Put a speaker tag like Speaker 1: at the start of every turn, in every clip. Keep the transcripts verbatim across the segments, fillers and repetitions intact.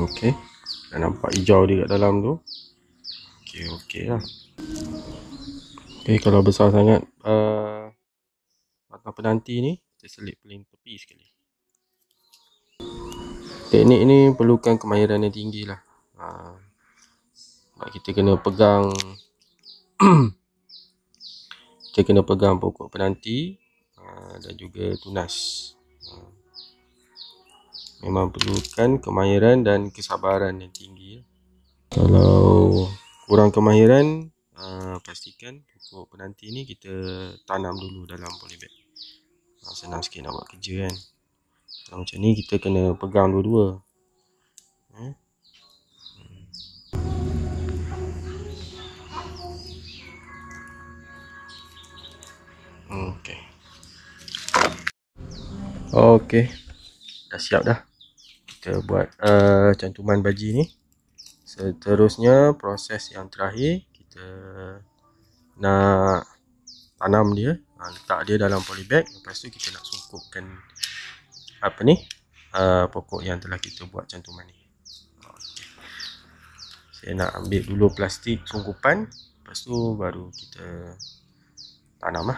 Speaker 1: Okey, dah nampak hijau dia kat dalam tu. Okey, okey lah. Okey, kalau besar sangat uh, batang penanti ni, kita selit paling tepi sekali. Teknik ni perlukan kemahiran yang tinggi lah. Uh, kita kena pegang kita kena pegang pokok penanti uh, dan juga tunas. Uh, memang perlukan kemahiran dan kesabaran yang tinggi. Kalau kurang kemahiran, uh, pastikan pokok penanti ni kita tanam dulu dalam polybag. uh, Senang sikit nak buat kerja kan. Kalau macam ni kita kena pegang dua-dua. eh? Okey. Okey. Dah siap dah. Kita buat uh, cantuman baji ni. Seterusnya proses yang terakhir, kita nak tanam dia, ha, letak dia dalam polybag. Lepas tu kita nak sungkupkan apa ni, uh, pokok yang telah kita buat cantuman ni. Okay. Saya nak ambil dulu plastik sungkupan, lepas tu baru kita tanam lah.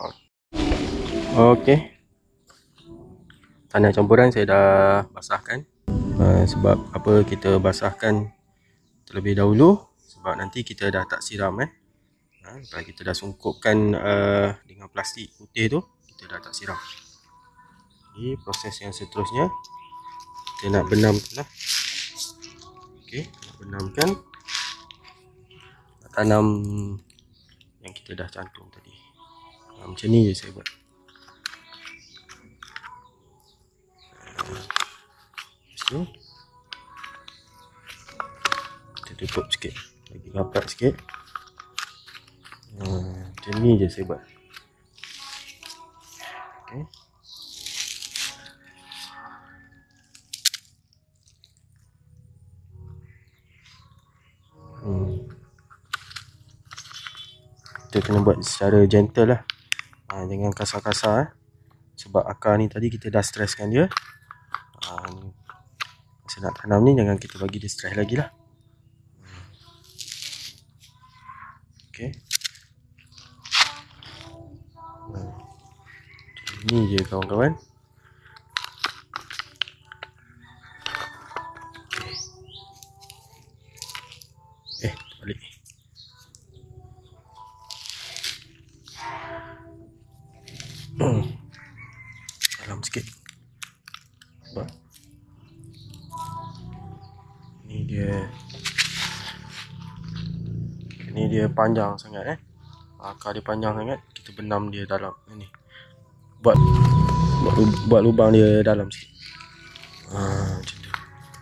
Speaker 1: Okey. Tanah campuran saya dah basahkan. Uh, sebab apa kita basahkan terlebih dahulu? Sebab nanti kita dah tak siram eh. Ha, lepas kita dah sungkupkan uh, dengan plastik putih tu, kita dah tak siram. Jadi proses yang seterusnya, kita nak benamkan lah. Okey, nak benamkan, nak tanam yang kita dah cantum tadi. Ha, macam ni je saya buat. Lepas tu kita tutup sikit, lagi rapat sikit. Ha, macam ni je saya buat. Okay. Hmm. Kita kena buat secara gentle lah. Ha, jangan kasar-kasar eh. Sebab akar ni tadi kita dah stresskan dia. Ha, masa nak tanam ni jangan kita bagi dia stress lagi lah. Okay. Ini je kawan-kawan. Okay. Eh, balik. Dalam sikit. Nampak? Ini dia. Ini dia panjang sangat eh. Akar dia panjang sangat. Kita benam dia dalam ni. Buat buat, buat lubang dia dalam sikit. Ha, macam tu.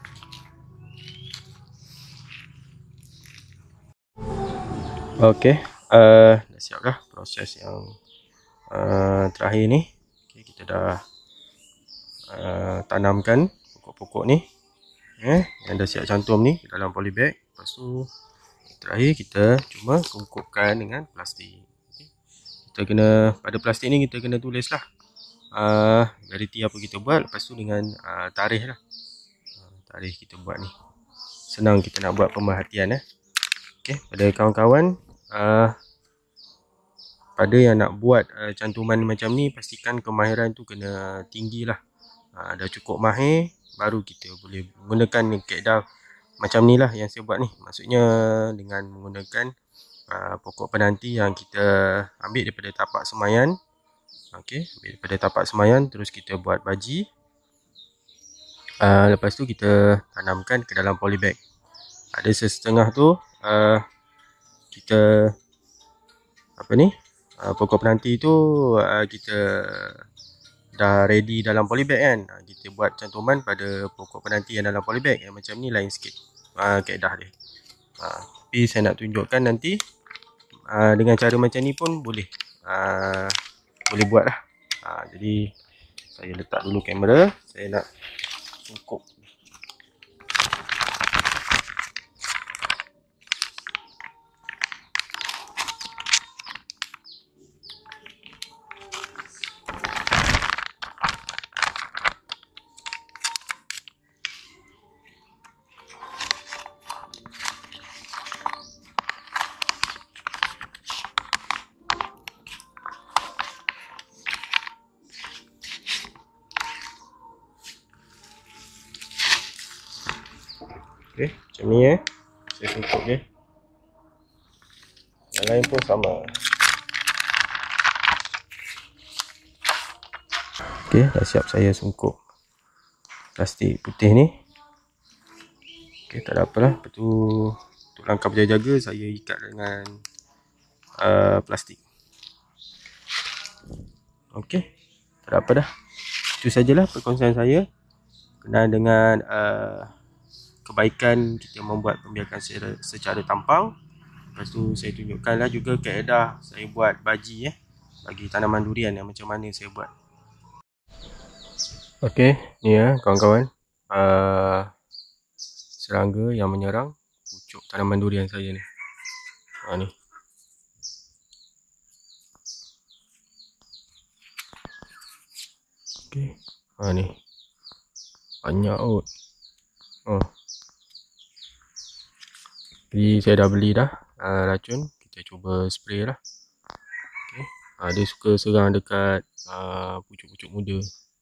Speaker 1: Okey, uh, dah siap dah proses yang uh, terakhir ni. Okay, kita dah uh, tanamkan pokok-pokok ni, eh, yang dah siap cantum ni dalam polybag. Lepas tu terakhir kita cuma sungkupkan dengan plastik. Okay. Kita kena, pada plastik ni kita kena tulis lah uh, veriti apa kita buat. Lepas tu dengan uh, tarikh lah, uh, tarikh kita buat ni. Senang kita nak buat pemerhatian eh. Okay, pada kawan-kawan, uh, pada yang nak buat uh, cantuman macam ni, pastikan kemahiran tu kena tinggi lah. Uh, dah cukup mahir, baru kita boleh menggunakan kaedah macam ni lah yang saya buat ni. Maksudnya dengan menggunakan uh, pokok penanti yang kita ambil daripada tapak semayan. Okey, ambil daripada tapak semayan, terus kita buat baji. Uh, lepas tu kita tanamkan ke dalam polybag. Ada setengah tu uh, kita apa ni, uh, pokok penanti tu uh, kita dah ready dalam polybag kan. Uh, kita buat cantuman pada pokok penanti yang dalam polybag. Yang macam ni lain sikit uh, kaedah dia. Uh, tapi saya nak tunjukkan nanti uh, dengan cara macam ni pun boleh uh, boleh buat lah. Uh, jadi saya letak dulu kamera. Saya nak sungkup. Okay, macam ni eh. Saya sungkup dia. Yang lain pun sama. Okay, dah siap saya sungkup plastik putih ni. Okay, tak ada apalah. Lepas tu, untuk langkah berjaga-jaga, saya ikat dengan uh, plastik. Okay, tak ada apa dah. Itu sajalah perkongsian saya berkenaan dengan uh, kebaikan kita membuat pembiakan secara, secara tampang. Lepas tu saya tunjukkanlah juga kaedah saya buat baji eh, bagi tanaman durian yang macam mana saya buat. Okey, ni ya kawan-kawan, uh, serangga yang menyerang pucuk tanaman durian saya ni. Ha ni. Okey, ha ni. Banyak kot. Oh. Jadi saya dah beli dah uh, racun, kita cuba spray lah. Okey. Ha, dia suka serang dekat uh, pucuk-pucuk muda.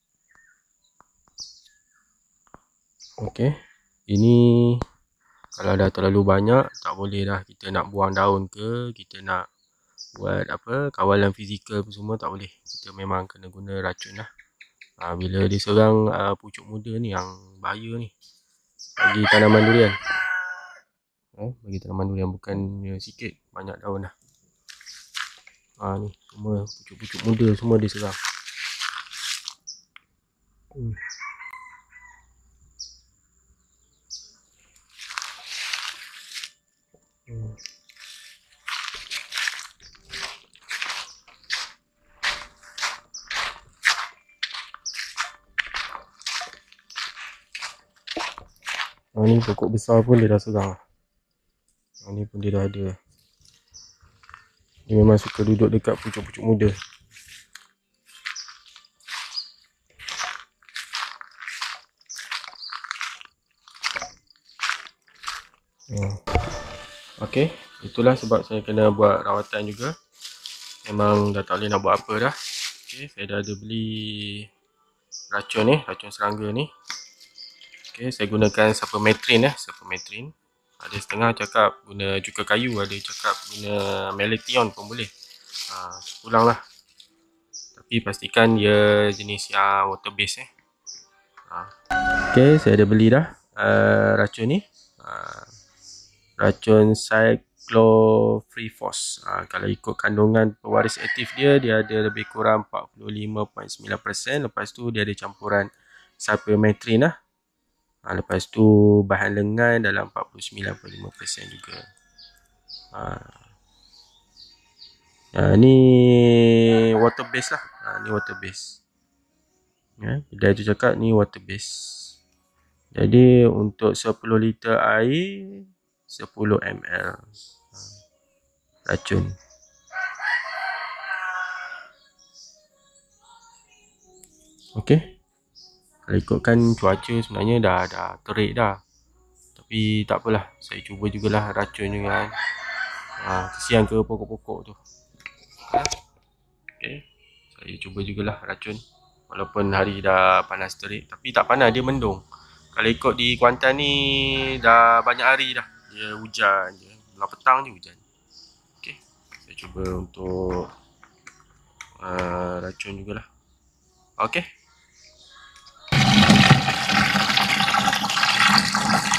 Speaker 1: Okey, ini kalau dah terlalu banyak tak boleh dah, kita nak buang daun ke, kita nak buat apa kawalan fizikal semua tak boleh, kita memang kena guna racun lah. Ha, bila dia serang uh, pucuk muda ni yang bahaya ni bagi tanaman durian. Ha, bagi tanaman durian bukannya sikit, banyak daun dah. Ha, ni semua pucuk-pucuk muda semua dia serang. Hmm. Hmm. Ha, ni pokok besar pun dia dah serang. Ha, ni pun dia dah ada. Dia memang suka duduk dekat pucuk-pucuk muda. Hmm. Okey, itulah sebab saya kena buat rawatan juga. Memang dah tak boleh nak buat apa dah. Okey, saya dah ada beli racun ni, racun serangga ni. Okey, saya gunakan Sapermetrin eh, Sapermetrin. Ada setengah cakap guna cuka kayu, ada cakap guna Malathion pun boleh. Ha, pulang lah. Tapi pastikan dia jenis yang water base eh. Ha. Okey, saya ada beli dah uh, racun ni. Uh, racun Cyclophrifos. Ha, kalau ikut kandungan pewaris aktif dia, dia ada lebih kurang empat puluh lima perpuluhan sembilan peratus. Lepas tu dia ada campuran Sapermetrin lah. Ha, lepas tu bahan lengan dalam empat puluh sembilan perpuluhan lima peratus juga. Ha. Ha, ni water base lah. Ha, ni water base. Ya, dia tu cakap ni water base. Jadi untuk sepuluh liter air, sepuluh mililiter racun. Okey. Kalau ikutkan cuaca sebenarnya dah dah terik dah. Tapi tak apalah, saya cuba jugalah racun juga kan. Ha, kesian ke pokok-pokok tu. Ha? Okey. Saya cuba jugalah racun. Walaupun hari dah panas terik, tapi tak panas, dia mendung. Kalau ikut di Kuantan ni dah banyak hari dah dia hujan je. Belah petang je hujan. Okey. Saya cuba untuk uh, racun jugalah. Okey.